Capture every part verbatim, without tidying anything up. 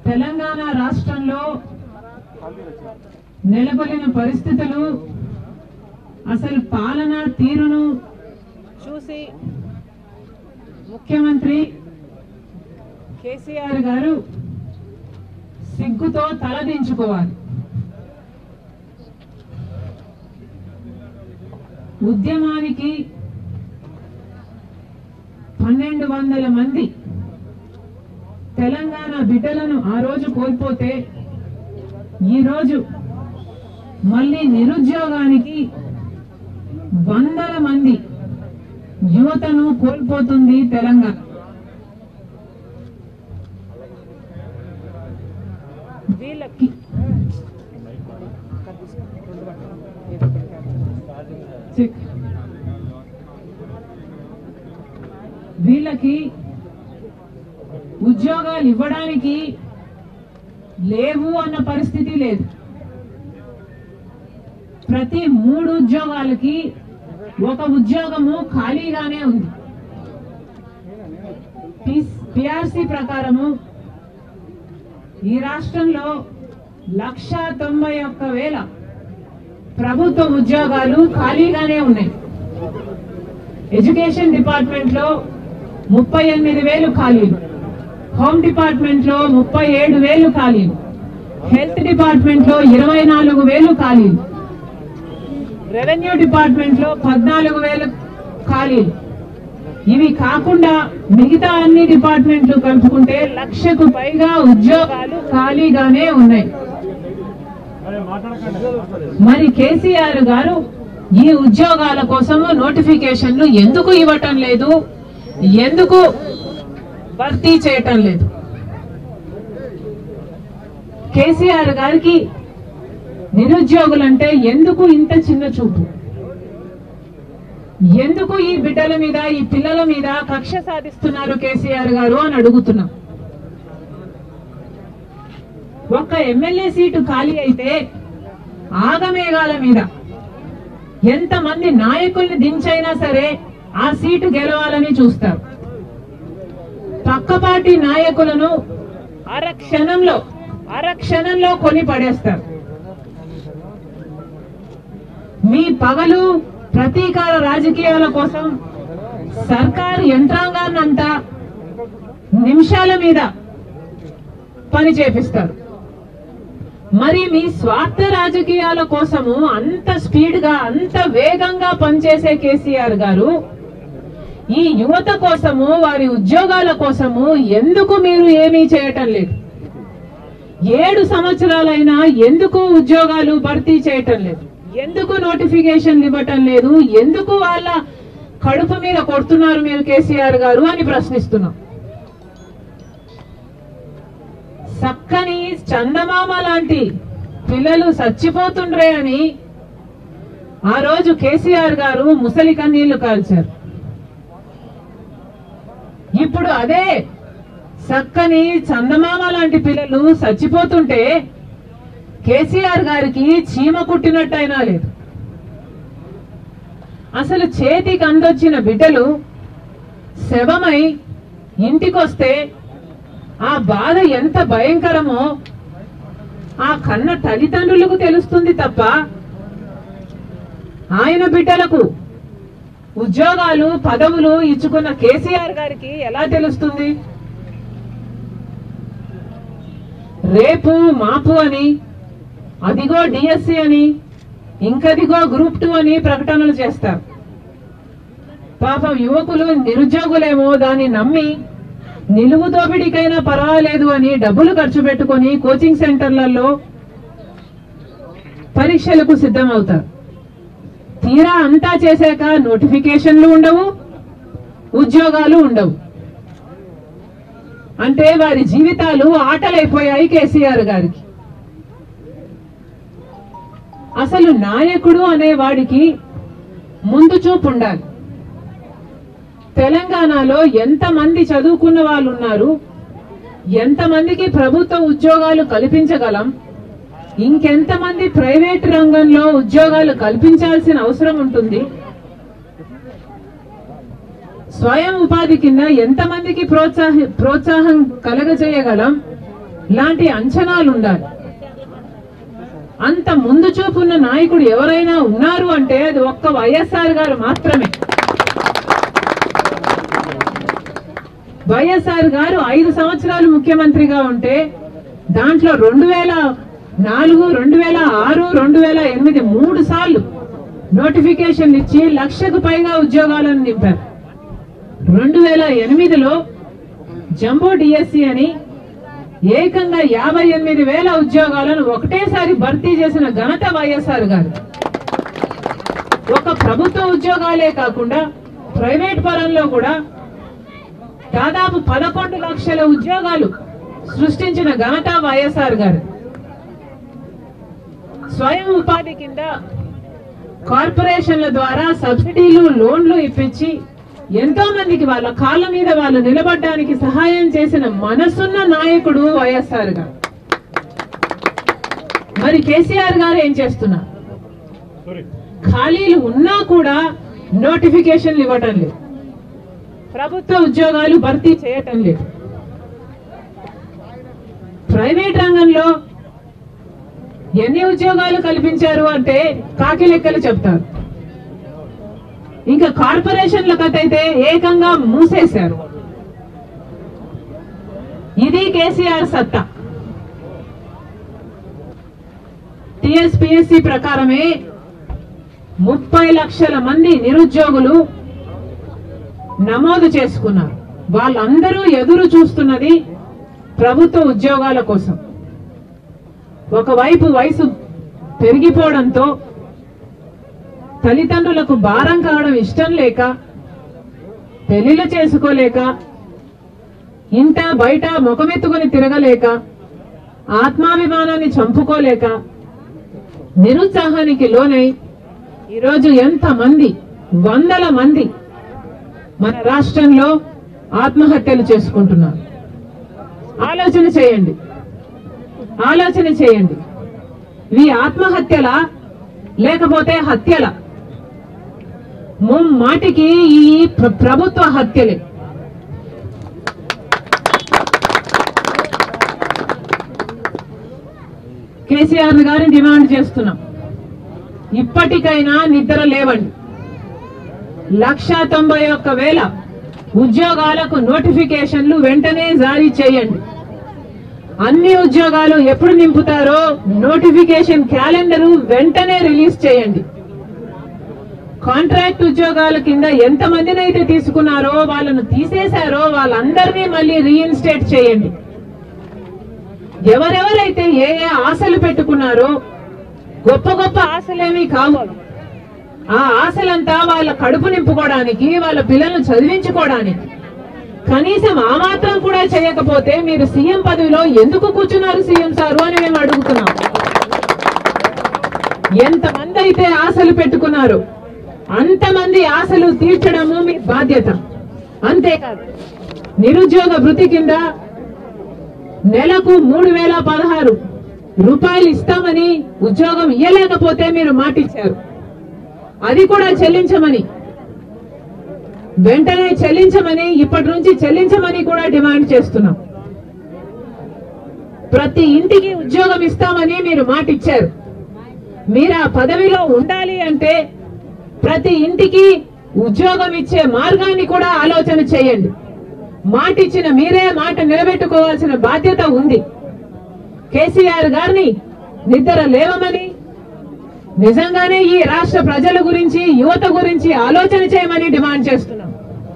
తెలంగాణ రాష్ట్రంలో నెలకొలిన పరిస్థితులు అసలు పాలనా తీరును చూసి ముఖ్యమంత్రి కేసీఆర్ గారు సిగ్గుతో తలదించుకోవాలి. ఉద్యమానికి పన్నెండు వందల మంది తెలంగాణ బిడ్డలను ఆ రోజు కోల్పోతే ఈరోజు మళ్ళీ నిరుద్యోగానికి వందల మంది యువతను కోల్పోతుంది తెలంగాణ. వీళ్ళకి వీళ్ళకి ఉద్యోగాలు ఇవ్వడానికి లేవు అన్న పరిస్థితి లేదు. ప్రతి మూడు ఉద్యోగాలకి ఒక ఉద్యోగము ఖాళీగానే ఉంది. పిఆర్సీ ప్రకారము ఈ రాష్ట్రంలో లక్ష తొంభై ఒక్క వేల ప్రభుత్వ ఉద్యోగాలు ఖాళీగానే ఉన్నాయి. ఎడ్యుకేషన్ డిపార్ట్మెంట్ లో ముప్పై ఎనిమిది వేలు ఖాళీలు, హోమ్ డిపార్ట్మెంట్ లో ముప్పై ఏడు వేలు ఖాళీలు, హెల్త్ డిపార్ట్మెంట్ లో ఇరవై నాలుగు వేలు ఖాళీలు, రెవెన్యూ డిపార్ట్మెంట్ లో పద్నాలుగు వేలు ఖాళీలు. ఇవి కాకుండా మిగతా అన్ని డిపార్ట్మెంట్లు కలుపుకుంటే లక్షకు పైగా ఉద్యోగాలు ఖాళీగానే ఉన్నాయి. మరి కేసీఆర్ గారు ఈ ఉద్యోగాల కోసము నోటిఫికేషన్లు ఎందుకు ఇవ్వటం లేదు, ఎందుకు భర్తీ చేయటం లేదు? కేసీఆర్ గారికి నిరుద్యోగులంటే ఎందుకు ఇంత చిన్న చూపు? ఎందుకు ఈ బిడ్డల మీద, ఈ పిల్లల మీద కక్ష సాధిస్తున్నారు కేసీఆర్ గారు అని అడుగుతున్నాం. ఒక్క ఎమ్మెల్యే సీటు ఖాళీ అయితే ఆగమేఘాల మీద ఎంతమంది నాయకుల్ని దించైనా సరే ఆ సీటు గెలవాలని చూస్తారు. పక్కపాటి నాయకులను అర క్షణంలో అర క్షణంలో కొని పడేస్తారు. మీ పగలు ప్రతీకార రాజకీయాల కోసం సర్కారు యంత్రాంగాన్నంతా నిమిషాల మీద పని చేపిస్తారు. మరి మీ స్వార్థ రాజకీయాల కోసము అంత స్పీడ్ గా, అంత వేగంగా పనిచేసే కేసీఆర్ గారు ఈ యువత కోసము, వారి ఉద్యోగాల కోసము ఎందుకు మీరు ఏమీ చేయటం లేదు? ఏడు సంవత్సరాలైనా ఎందుకు ఉద్యోగాలు భర్తీ చేయటం లేదు? ఎందుకు నోటిఫికేషన్ ఇవ్వటం లేదు? ఎందుకు వాళ్ళ కడుపు మీద కొడుతున్నారు మీరు కేసీఆర్ గారు అని ప్రశ్నిస్తున్నాం. చక్కని చందమామ లాంటి పిల్లలు చచ్చిపోతుండ్రే అని ఆ రోజు కేసీఆర్ గారు ముసలి కన్నీళ్లు కాల్చారు. ఇప్పుడు అదే చక్కని చందమామ లాంటి పిల్లలు చచ్చిపోతుంటే కేసీఆర్ గారికి చీమ కుట్టినట్టయినా లేదు. అసలు చేతికి అందొచ్చిన బిడ్డలు శవమై ఇంటికొస్తే ఆ బాధ ఎంత భయంకరమో ఆ కన్న తల్లిదండ్రులకు తెలుస్తుంది తప్ప ఆయన బిడ్డలకు ఉద్యోగాలు, పదవులు ఇచ్చుకున్న కేసీఆర్ గారికి ఎలా తెలుస్తుంది? రేపు మాపు అని, అదిగో డిఎస్సి అని, ఇంకదిగో గ్రూప్ టూ అని ప్రకటనలు చేస్తారు. పాపం యువకులు, నిరుద్యోగులేమో దాన్ని నమ్మి నిలువు దోపిడీకైనా పర్వాలేదు అని డబ్బులు ఖర్చు పెట్టుకొని కోచింగ్ సెంటర్లలో పరీక్షలకు సిద్ధమవుతారు. తీరా అంతా చేశాక నోటిఫికేషన్లు ఉండవు, ఉద్యోగాలు ఉండవు. అంటే వారి జీవితాలు ఆటలైపోయాయి కేసీఆర్ గారికి. అసలు నాయకుడు అనే వాడికి ముందు చూపు ఉండాలి. తెలంగాణలో ఎంతమంది చదువుకున్న వాళ్ళు ఉన్నారు, ఎంతమందికి ప్రభుత్వ ఉద్యోగాలు కల్పించగలం, ఇంకెంతమంది ప్రైవేట్ రంగంలో ఉద్యోగాలు కల్పించాల్సిన అవసరం ఉంటుంది, స్వయం ఉపాధి కింద ఎంతమందికి ప్రోత్సాహ ప్రోత్సాహం కలగజేయగలం, లాంటి అంచనాలు ఉండాలి. అంత ముందు చూపున్న నాయకుడు ఎవరైనా ఉన్నారు అంటే అది ఒక్క వైఎస్ఆర్ గారు మాత్రమే. వైఎస్ఆర్ గారు ఐదు సంవత్సరాలు ముఖ్యమంత్రిగా ఉంటే దాంట్లో రెండు వేల నాలుగు రెండు వేల ఆరు రెండు వేల ఎనిమిది మూడు సార్లు నోటిఫికేషన్ ఇచ్చి లక్షకు పైగా ఉద్యోగాలను నింపారు. రెండు వేల ఎనిమిదిలో జంబో డిఎస్సి అని ఏకంగా యాభై ఎనిమిది వేల ఉద్యోగాలను ఒకటేసారి భర్తీ చేసిన ఘనత వైఎస్ఆర్ గారు. ఒక ప్రభుత్వ ఉద్యోగాలే కాకుండా ప్రైవేట్ పరంలో కూడా దాదాపు పదకొండు లక్షల ఉద్యోగాలు సృష్టించిన ఘనత వైఎస్ఆర్ గారు. స్వయం ఉపాధి కింద కార్పొరేషన్ల ద్వారా సబ్సిడీలు లోన్లు ఇప్పించి ఎంతో మందికి వాళ్ళ కాళ్ళ మీద వాళ్ళు నిలబడడానికి సహాయం చేసిన మనసున్న నాయకుడు వైఎస్ఆర్ గారు. మరి కేసీఆర్ గారు ఏం చేస్తున్నారు? ఖాళీలు ఉన్నా కూడా నోటిఫికేషన్లు ఇవ్వటం లేదు, ప్రభుత్వ ఉద్యోగాలు భర్తీ చేయటం లేదు. ప్రైవేట్ రంగంలో ఎన్ని ఉద్యోగాలు కల్పించారు అంటే కాకి లెక్కలు చెప్తారు. ఇంకా కార్పొరేషన్ల కథ అయితే ఏకంగా మూసేశారు. ఇది కేసీఆర్ సత్తా. టిఎస్పిఎస్సి ప్రకారమే ముప్పై లక్షల మంది నిరుద్యోగులు నమోదు చేసుకున్నారు. వాళ్ళందరూ ఎదురు చూస్తున్నది ప్రభుత్వ ఉద్యోగాల కోసం. ఒకవైపు వయసు పెరిగిపోవడంతో తల్లిదండ్రులకు భారం కావడం ఇష్టం లేక, పెళ్లిళ్ళు చేసుకోలేక, ఇంట బయట ముఖమెత్తుకుని తిరగలేక, ఆత్మాభిమానాన్ని చంపుకోలేక, నిరుత్సాహానికి లోనై ఈరోజు ఎంతమంది వందల మంది మన రాష్ట్రంలో ఆత్మహత్యలు చేసుకుంటున్నారు. ఆలోచన చేయండి, ఆలోచన చేయండి. ఇవి ఆత్మహత్యలా లేకపోతే హత్యలా? ముమ్మాటికి ఈ ప్రభుత్వ హత్యలే. కేసీఆర్ గారిని డిమాండ్ చేస్తున్నాం, ఇప్పటికైనా నిద్ర లేవండి. లక్ష తొంభై ఒక్క వేల ఉద్యోగాలకు నోటిఫికేషన్లు వెంటనే జారీ చేయండి. అన్ని ఉద్యోగాలు ఎప్పుడు నింపుతారో నోటిఫికేషన్ క్యాలెండరు వెంటనే రిలీజ్ చేయండి. కాంట్రాక్ట్ ఉద్యోగాల కింద ఎంత మందినైతే తీసుకున్నారో వాళ్ళను తీసేశారో వాళ్ళందరినీ మళ్ళీ రీఇన్స్టేట్ చేయండి. ఎవరెవరైతే ఏ ఏ ఆశలు పెట్టుకున్నారో, గొప్ప గొప్ప ఆశలేమీ కావు, ఆ ఆశలంతా వాళ్ళ కడుపు నింపుకోవడానికి, వాళ్ళ పిల్లలను చదివించుకోవడానికి, కనీసం ఆ మాత్రం కూడా చేయకపోతే మీరు సీఎం పదవిలో ఎందుకు కూర్చున్నారు సీఎం సారు అని మేము అడుగుతున్నాం. ఎంతమంది అయితే ఆశలు పెట్టుకున్నారు అంతమంది ఆశలు తీర్చడము మీ బాధ్యత. అంతేకాదు, నిరుద్యోగ భృతి కింద నెలకు మూడు వేల పదహారు రూపాయలు ఇస్తామని ఉద్యోగం ఇయ్యలేకపోతే మీరు మాటిచ్చారు. అది కూడా చెల్లించమని, వెంటనే చెల్లించమని, ఇప్పటి నుంచి చెల్లించమని కూడా డిమాండ్ చేస్తున్నాం. ప్రతి ఇంటికి ఉద్యోగం ఇస్తామని మీరు మాటిచ్చారు. మీరు ఆ పదవిలో ఉండాలి అంటే ప్రతి ఇంటికి ఉద్యోగం ఇచ్చే మార్గాన్ని కూడా ఆలోచన చేయండి. మాటిచ్చిన మీరే మాట నిలబెట్టుకోవాల్సిన బాధ్యత ఉంది. కేసీఆర్ గారిని నిద్ర లేవమని, నిజంగానే ఈ రాష్ట్ర ప్రజల గురించి, యువత గురించి ఆలోచన చేయమని డిమాండ్ చేస్తున్నాం.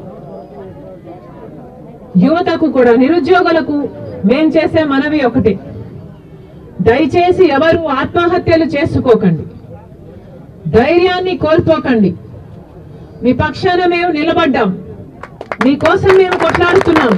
యువతకు కూడా, నిరుద్యోగులకు మేం చేసే మనవి ఒకటి, దయచేసి ఎవరు ఆత్మహత్యలు చేసుకోకండి, ధైర్యాన్ని కోల్పోకండి. మీ పక్షాన మేము నిలబడ్డాం, మీకోసం మేము కొట్లాడుతున్నాం.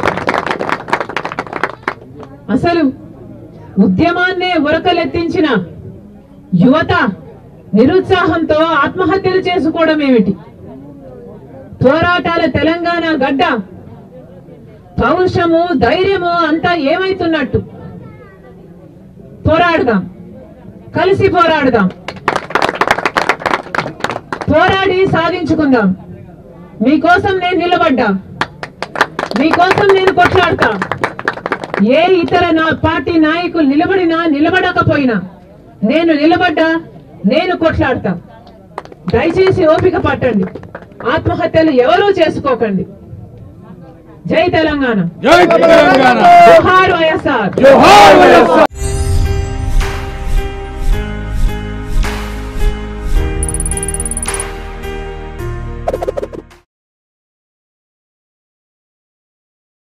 అసలు ఉద్యమాన్నే ఉరకలెత్తించిన యువత నిరుత్సాహంతో ఆత్మహత్యలు చేసుకోవడం ఏమిటి? పోరాటాల తెలంగాణ గడ్డ పౌరుషము, ధైర్యము అంతా ఏమైతున్నట్టు? పోరాడదాం, కలిసి పోరాడదాం, పోరాడి సాధించుకుందాం. మీకోసం నేను నిలబడ్డా, మీకోసం నేను కొట్లాడతా. ఏ ఇతర నా పార్టీ నాయకులు నిలబడినా నిలబడకపోయినా నేను నిలబడ్డా, నేను కొట్లాడతా. దయచేసి ఓపిక పట్టండి. ఆత్మహత్యలు ఎవరూ చేసుకోకండి. జై తెలంగాణ. జై తెలంగాణ. జోహార్ వైఎస్ఆర్. జోహార్ వైఎస్ఆర్.